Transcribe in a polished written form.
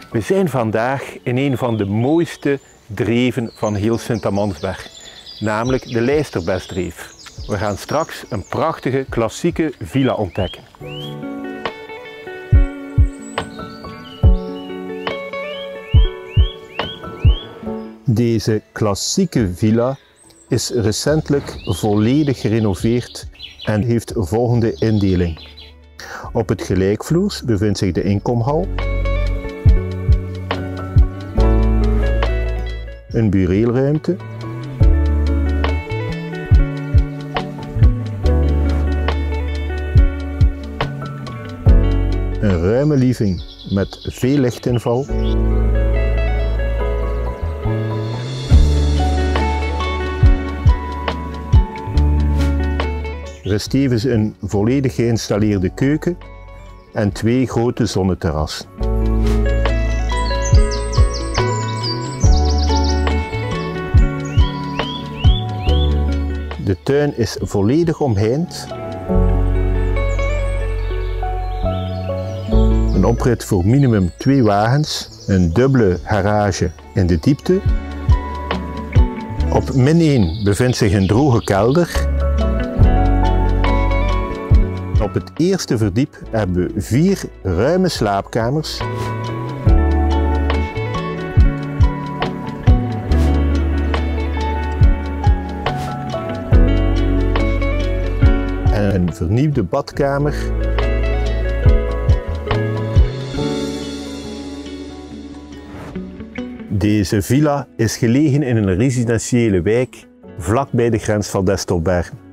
We zijn vandaag in een van de mooiste dreven van heel Sint-Amandsberg, namelijk de Lijsterbestdreef. We gaan straks een prachtige klassieke villa ontdekken. Deze klassieke villa is recentelijk volledig gerenoveerd en heeft de volgende indeling. Op het gelijkvloers bevindt zich de inkomhal, een bureelruimte, een ruime living met veel lichtinval, er is tevens een volledig geïnstalleerde keuken en 2 grote zonneterrassen. De tuin is volledig omheind. Een oprit voor minimum 2 wagens, een dubbele garage in de diepte. Op -1 bevindt zich een droge kelder. Op het eerste verdiep hebben we 4 ruime slaapkamers. En een vernieuwde badkamer. Deze villa is gelegen in een residentiële wijk vlak bij de grens van Destelbergen.